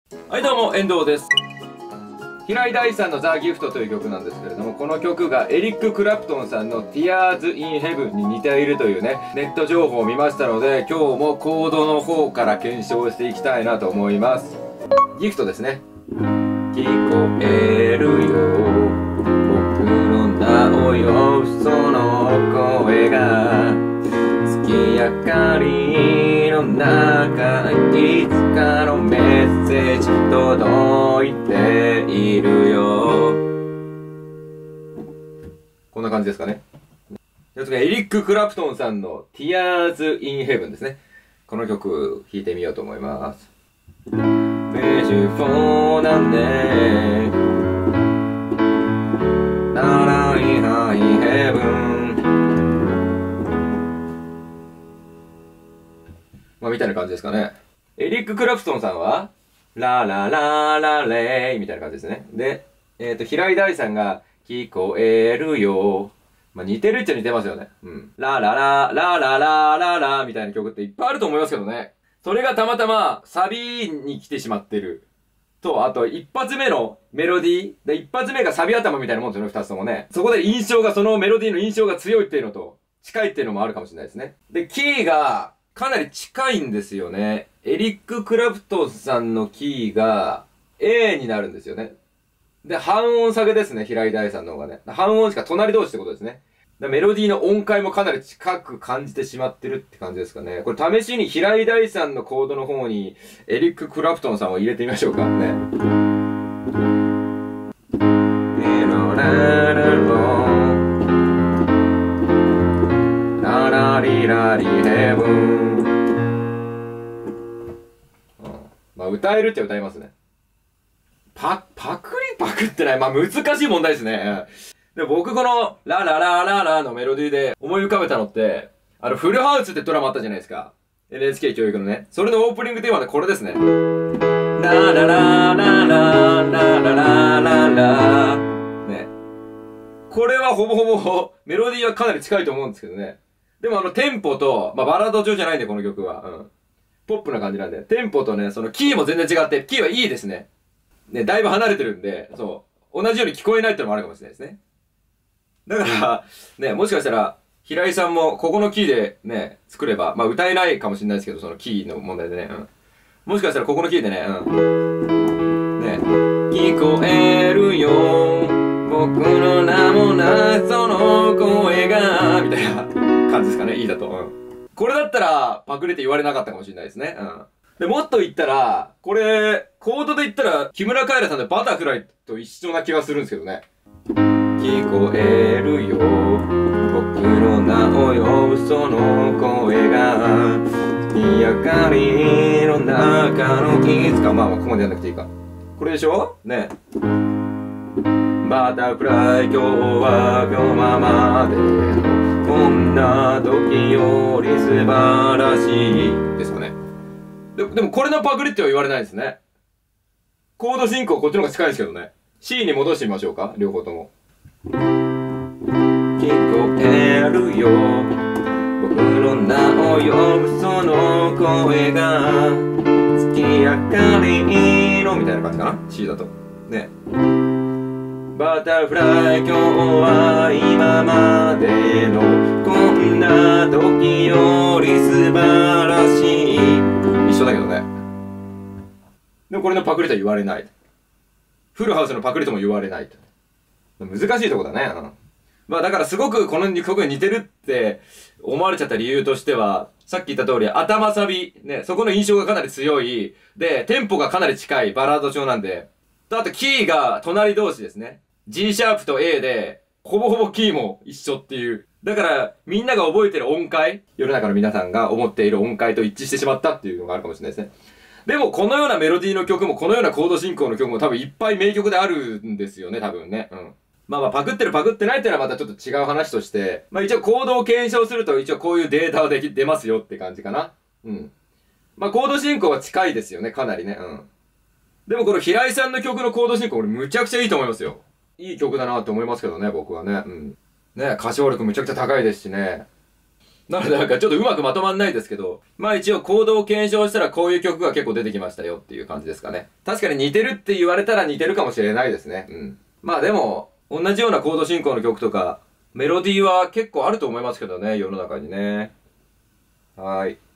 はいどうも、遠藤です。平井大さんのザ・ギフトという曲なんですけれども、この曲がエリック・クラプトンさんの Tears in Heaven に似ているというね、ネット情報を見ましたので、今日もコードの方から検証していきたいなと思います。ギフトですね。聞こえるよ、僕の名を呼ぶその声が、月明かりの中、いつかのメッセージ届いているよ。こんな感じですかね。次はエリック・クラプトンさんの Tears in Heaven ですね。この曲弾いてみようと思います。Beautiful だね。ならいはい Heaven。まあ、みたいな感じですかね。エリック・クラプトンさんは、ララララレイみたいな感じですね。で、平井大さんが、聞こえるよ。まあ、似てるっちゃ似てますよね。うん。ラララ、ラララララみたいな曲っていっぱいあると思いますけどね。それがたまたま、サビに来てしまってる。と、あと、一発目のメロディー。で、一発目がサビ頭みたいなもんですよね、二つともね。そこでそのメロディーの印象が強いっていうのと、近いっていうのもあるかもしれないですね。で、キーが、かなり近いんですよね。エリック・クラプトンさんのキーが A になるんですよね。で、半音下げですね、平井大さんの方がね。半音しか隣同士ってことですね。メロディーの音階もかなり近く感じてしまってるって感じですかね。これ試しに平井大さんのコードの方にエリック・クラプトンさんを入れてみましょうかね。ララリラリヘブン。まあ歌えるっちゃ歌えますね。パクってない。まあ難しい問題ですね。で、僕このラララララのメロディーで思い浮かべたのって、フルハウスってドラマあったじゃないですか。NHK 教育のね。それのオープニングテーマでこれですね。ララララララララララね。これはほぼほぼメロディーはかなり近いと思うんですけどね。でもテンポと、まあバラード調じゃないんでこの曲は。うん。ポップな感じなんで。テンポとね、そのキーも全然違って、キーはいいですね。ね、だいぶ離れてるんで、そう。同じように聞こえないってのもあるかもしれないですね。だから、ね、もしかしたら、平井さんもここのキーでね、作れば、まあ歌えないかもしれないですけど、そのキーの問題でね、うん。もしかしたらここのキーでね、うん。ね、聞こえるよ、僕の名もないその声が、みたいな感じですかね、いいだと。うん。これだったら、パクリって言われなかったかもしれないですね。うん。で、もっと言ったら、これ、コードで言ったら、木村カエラさんでバタフライと一緒な気がするんですけどね。聞こえるよ、僕の名を呼ぶその声が、月明かりの中のいつか、まあここまでやんなくていいか。これでしょね。バタフライ今日はこのままでのこんな時より素晴らしいですかね。でもこれのパクリっては言われないですね。コード進行こっちの方が近いですけどね。C に戻してみましょうか、両方とも。聞こえるよ、僕の名を呼ぶその声が、月明かりのみたいな感じかな、 C だとね。バタフライ今日は今までのこんな時より素晴らしい、一緒だけどね。でもこれのパクリとは言われない。フルハウスのパクリとも言われないと。難しいとこだね。うん。まあだからすごくこの曲に似てるって思われちゃった理由としては、さっき言った通り頭サビ、ね、そこの印象がかなり強い。で、テンポがかなり近いバラード調なんで。あとキーが隣同士ですね。G シャープと A で、ほぼほぼキーも一緒っていう。だから、みんなが覚えてる音階、世の中の皆さんが思っている音階と一致してしまったっていうのがあるかもしれないですね。でも、このようなメロディーの曲も、このようなコード進行の曲も多分いっぱい名曲であるんですよね、多分ね。うん。まあパクってるパクってないっていうのはまたちょっと違う話として、まあ一応コードを検証すると一応こういうデータは出ますよって感じかな。うん。まあコード進行は近いですよね、かなりね。うん。でもこの平井さんの曲のコード進行俺むちゃくちゃいいと思いますよ。いい曲だなって思いますけどね、僕はね。うん。ね、歌唱力むちゃくちゃ高いですしね。 なのでなんかちょっとうまくまとまんないですけど、まあ一応コードを検証したらこういう曲が結構出てきましたよっていう感じですかね。確かに似てるって言われたら似てるかもしれないですね。うん。まあでも、同じようなコード進行の曲とか、メロディーは結構あると思いますけどね、世の中にね。はい。